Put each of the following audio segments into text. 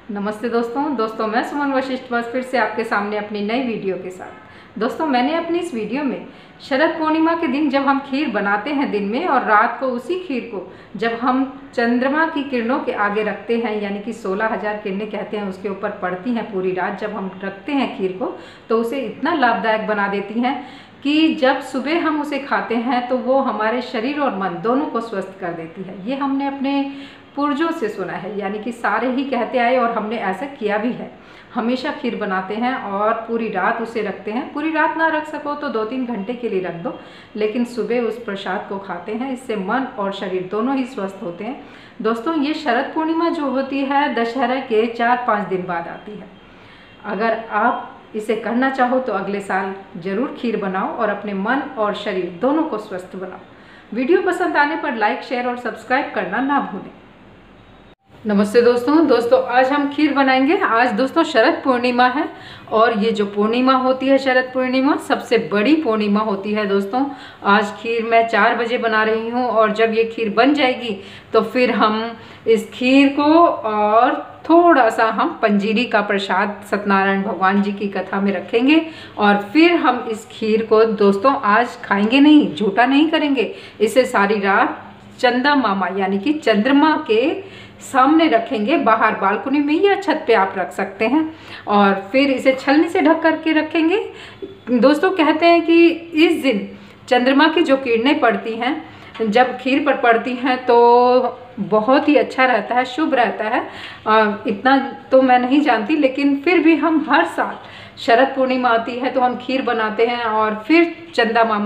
नमस्ते दोस्तों मैं सुमन वशिष्ठ बस फिर से आपके सामने अपनी नई वीडियो के साथ। दोस्तों मैंने अपनी इस वीडियो में शरद पूर्णिमा के दिन जब हम खीर बनाते हैं दिन में और रात को उसी खीर को जब हम चंद्रमा की किरणों के आगे रखते हैं, यानी कि 16,000 किरणें कहते हैं उसके ऊपर पड़ती हैं पूरी रात, जब हम रखते हैं खीर को तो उसे इतना लाभदायक बना देती हैं कि जब सुबह हम उसे खाते हैं तो वो हमारे शरीर और मन दोनों को स्वस्थ कर देती है। ये हमने अपने पूर्वजों से सुना है, यानी कि सारे ही कहते आए और हमने ऐसा किया भी है। हमेशा खीर बनाते हैं और पूरी रात उसे रखते हैं। पूरी रात ना रख सको तो 2-3 घंटे के लिए रख दो, लेकिन सुबह उस प्रसाद को खाते हैं। इससे मन और शरीर दोनों ही स्वस्थ होते हैं। दोस्तों ये शरद पूर्णिमा जो होती है दशहरा के 4-5 दिन बाद आती है। अगर आप इसे करना चाहो तो अगले साल ज़रूर खीर बनाओ और अपने मन और शरीर दोनों को स्वस्थ बनाओ। वीडियो पसंद आने पर लाइक, शेयर और सब्सक्राइब करना ना भूलें। नमस्ते दोस्तों आज हम खीर बनाएंगे। आज दोस्तों शरद पूर्णिमा है और ये जो पूर्णिमा होती है शरद पूर्णिमा सबसे बड़ी पूर्णिमा होती है। दोस्तों आज खीर मैं 4 बजे बना रही हूँ और जब ये खीर बन जाएगी तो फिर हम इस खीर को और थोड़ा सा हम पंजीरी का प्रसाद सत्यनारायण भगवान जी की कथा में रखेंगे और फिर हम इस खीर को दोस्तों आज खाएंगे नहीं, झूठा नहीं करेंगे। इसे सारी रात चंदा मामा यानी कि चंद्रमा के सामने रखेंगे, बाहर बालकनी में या छत पे आप रख सकते हैं और फिर इसे छलनी से ढक करके रखेंगे। दोस्तों कहते हैं कि इस दिन चंद्रमा की जो किरणें पड़ती हैं जब खीर पर पड़ती हैं तो बहुत ही अच्छा रहता है, शुभ रहता है। इतना तो मैं नहीं जानती, लेकिन फिर भी हम हर साल शरद पूर्णिमा आती है तो हम खीर बनाते हैं और फिर चंदा मामा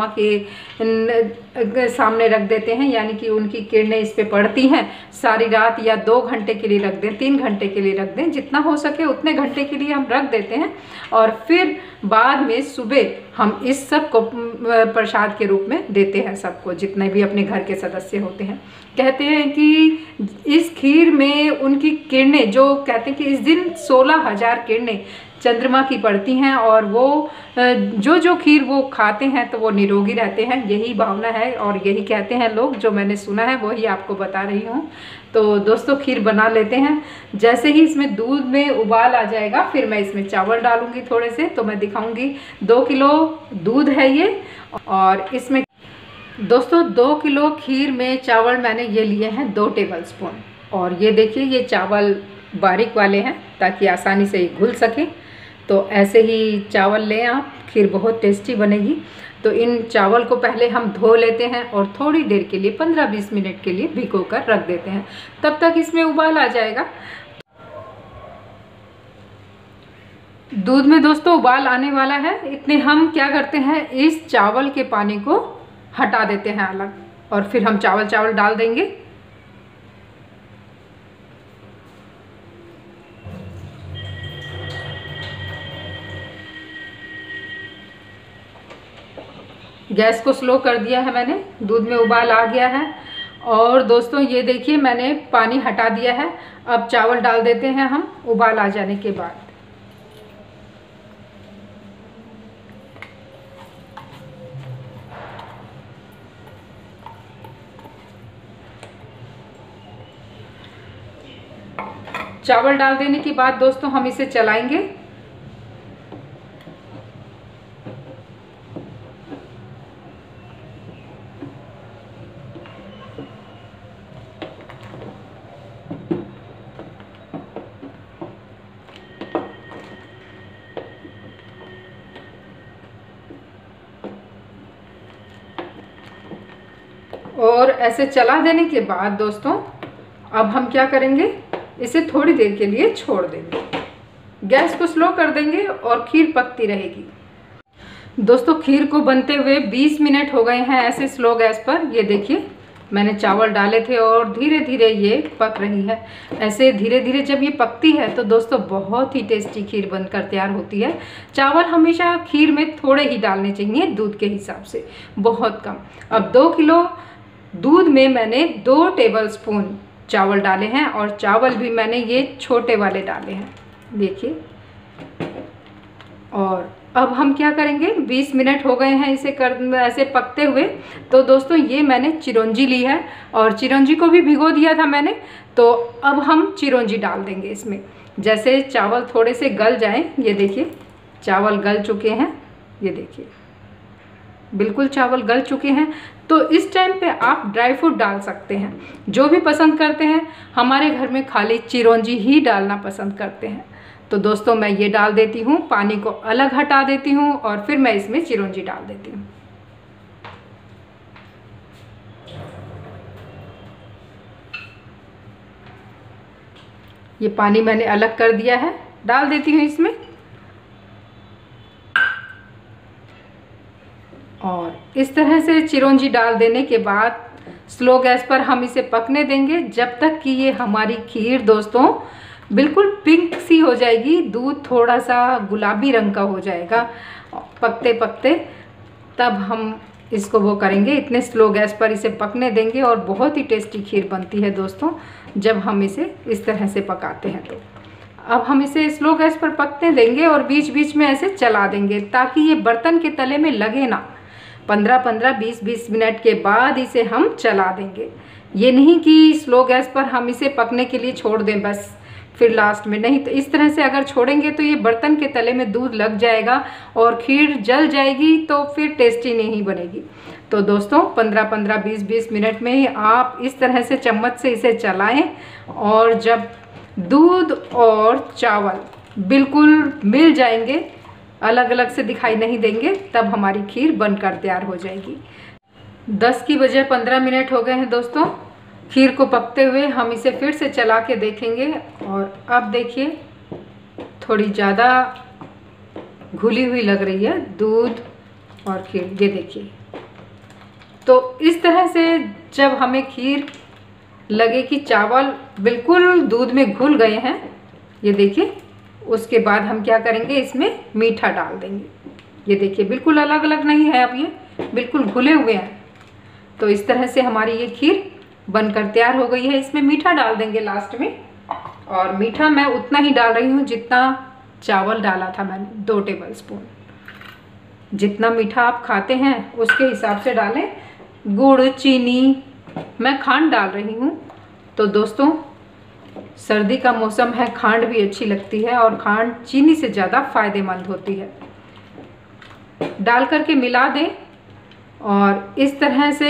के सामने रख देते हैं, यानी कि उनकी किरणें इस पे पड़ती हैं सारी रात, या 2 घंटे के लिए रख दें, 3 घंटे के लिए रख दें, जितना हो सके उतने घंटे के लिए हम रख देते हैं और फिर बाद में सुबह हम इस सब को प्रसाद के रूप में देते हैं सबको, जितने भी अपने घर के सदस्य होते हैं। कहते हैं कि इस खीर में उनकी किरणें, जो कहते हैं कि इस दिन 16,000 किरणें चंद्रमा की पड़ती हैं और वो जो खीर वो खाते हैं तो वो निरोगी रहते हैं। यही भावना है और यही कहते हैं लोग, जो मैंने सुना है वही आपको बता रही हूँ। तो दोस्तों खीर बना लेते हैं। जैसे ही इसमें दूध में उबाल आ जाएगा फिर मैं इसमें चावल डालूंगी थोड़े से, तो मैं दिखाऊंगी। 2 किलो दूध है ये और इसमें दोस्तों 2 किलो खीर में चावल मैंने ये लिए हैं 2 टेबलस्पून। और ये देखिए ये चावल बारीक वाले हैं ताकि आसानी से घुल सके। तो ऐसे ही चावल लें आप, खीर बहुत टेस्टी बनेगी। तो इन चावल को पहले हम धो लेते हैं और थोड़ी देर के लिए 15-20 मिनट के लिए भिगो कर रख देते हैं, तब तक इसमें उबाल आ जाएगा। दूध में दोस्तों उबाल आने वाला है, इतने हम क्या करते हैं इस चावल के पानी को हटा देते हैं अलग और फिर हम चावल डाल देंगे। गैस को स्लो कर दिया है मैंने, दूध में उबाल आ गया है और दोस्तों ये देखिए मैंने पानी हटा दिया है। अब चावल डाल देते हैं हम उबाल आ जाने के बाद। चावल डाल देने के बाद दोस्तों हम इसे चलाएंगे। और ऐसे चला देने के बाद दोस्तों अब हम क्या करेंगे, इसे थोड़ी देर के लिए छोड़ देंगे। गैस को स्लो कर देंगे और खीर पकती रहेगी। दोस्तों खीर को बनते हुए 20 मिनट हो गए हैं ऐसे स्लो गैस पर। ये देखिए मैंने चावल डाले थे और धीरे धीरे ये पक रही है। ऐसे धीरे धीरे जब ये पकती है तो दोस्तों बहुत ही टेस्टी खीर बनकर तैयार होती है। चावल हमेशा खीर में थोड़े ही डालने चाहिए, दूध के हिसाब से, बहुत कम। अब 2 किलो दूध में मैंने 2 टेबलस्पून चावल डाले हैं और चावल भी मैंने ये छोटे वाले डाले हैं, देखिए। और अब हम क्या करेंगे, 20 मिनट हो गए हैं इसे ऐसे पकते हुए। तो दोस्तों ये मैंने चिरौंजी ली है और चिरौंजी को भी भिगो दिया था मैंने। तो अब हम चिरौंजी डाल देंगे इसमें। जैसे चावल थोड़े से गल जाएं, ये देखिए चावल गल चुके हैं, ये देखिए बिल्कुल चावल गल चुके हैं। तो इस टाइम पे आप ड्राई फ्रूट डाल सकते हैं, जो भी पसंद करते हैं। हमारे घर में खाली चिरौंजी ही डालना पसंद करते हैं। तो दोस्तों मैं ये डाल देती हूँ, पानी को अलग हटा देती हूँ और फिर मैं इसमें चिरौंजी डाल देती हूँ। ये पानी मैंने अलग कर दिया है, डाल देती हूँ इसमें। और इस तरह से चिरौंजी डाल देने के बाद स्लो गैस पर हम इसे पकने देंगे जब तक कि ये हमारी खीर दोस्तों बिल्कुल पिंक सी हो जाएगी, दूध थोड़ा सा गुलाबी रंग का हो जाएगा पकते पकते, तब हम इसको वो करेंगे। इतने स्लो गैस पर इसे पकने देंगे और बहुत ही टेस्टी खीर बनती है दोस्तों जब हम इसे इस तरह से पकाते हैं। तो अब हम इसे स्लो गैस पर पकने देंगे और बीच बीच में ऐसे चला देंगे ताकि ये बर्तन के तले में लगे ना। 15-15, 20-20 मिनट के बाद इसे हम चला देंगे। ये नहीं कि स्लो गैस पर हम इसे पकने के लिए छोड़ दें बस फिर लास्ट में, नहीं। तो इस तरह से अगर छोड़ेंगे तो ये बर्तन के तले में दूध लग जाएगा और खीर जल जाएगी, तो फिर टेस्टी नहीं बनेगी। तो दोस्तों 15-15, 20-20 मिनट में ही आप इस तरह से चम्मच से इसे चलाएं और जब दूध और चावल बिल्कुल मिल जाएंगे, अलग अलग से दिखाई नहीं देंगे, तब हमारी खीर बनकर तैयार हो जाएगी। 10 की बजाय 15 मिनट हो गए हैं दोस्तों खीर को पकते हुए। हम इसे फिर से चला के देखेंगे और अब देखिए थोड़ी ज़्यादा घुली हुई लग रही है दूध और खीर, ये देखिए। तो इस तरह से जब हमें खीर लगे कि चावल बिल्कुल दूध में घुल गए हैं, ये देखिए, उसके बाद हम क्या करेंगे, इसमें मीठा डाल देंगे। ये देखिए बिल्कुल अलग अलग नहीं है, अब ये बिल्कुल घुले हुए हैं। तो इस तरह से हमारी ये खीर बनकर तैयार हो गई है। इसमें मीठा डाल देंगे लास्ट में, और मीठा मैं उतना ही डाल रही हूँ जितना चावल डाला था मैंने, 2 टेबल स्पून। जितना मीठा आप खाते हैं उसके हिसाब से डालें। गुड़, चीनी, मैं खांड डाल रही हूँ। तो दोस्तों सर्दी का मौसम है, खांड भी अच्छी लगती है और खांड चीनी से ज़्यादा फायदेमंद होती है। डाल करके मिला दें और इस तरह से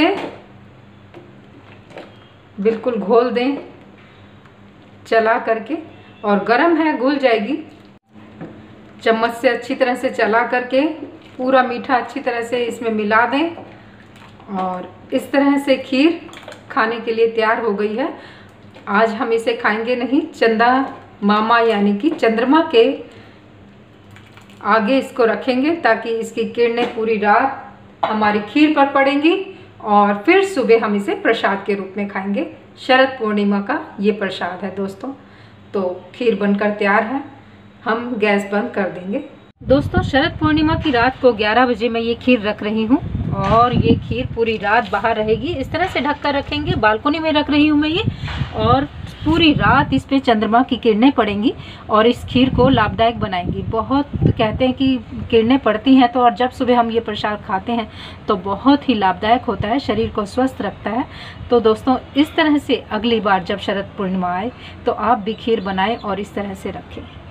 बिल्कुल घोल दें चला करके, और गरम है घुल जाएगी। चम्मच से अच्छी तरह से चला करके पूरा मीठा अच्छी तरह से इसमें मिला दें और इस तरह से खीर खाने के लिए तैयार हो गई है। आज हम इसे खाएंगे नहीं, चंदा मामा यानी कि चंद्रमा के आगे इसको रखेंगे ताकि इसकी किरणें पूरी रात हमारी खीर पर पड़ेंगी और फिर सुबह हम इसे प्रसाद के रूप में खाएंगे। शरद पूर्णिमा का ये प्रसाद है दोस्तों। तो खीर बनकर तैयार है, हम गैस बंद कर देंगे। दोस्तों शरद पूर्णिमा की रात को 11 बजे मैं ये खीर रख रही हूँ और ये खीर पूरी रात बाहर रहेगी। इस तरह से ढककर रखेंगे, बालकोनी में रख रही हूँ मैं ये, और पूरी रात इस पे चंद्रमा की किरणें पड़ेंगी और इस खीर को लाभदायक बनाएंगी। बहुत कहते हैं कि किरणें पड़ती हैं तो, और जब सुबह हम ये प्रसाद खाते हैं तो बहुत ही लाभदायक होता है, शरीर को स्वस्थ रखता है। तो दोस्तों इस तरह से अगली बार जब शरद पूर्णिमा आए तो आप भी खीर बनाएं और इस तरह से रखें।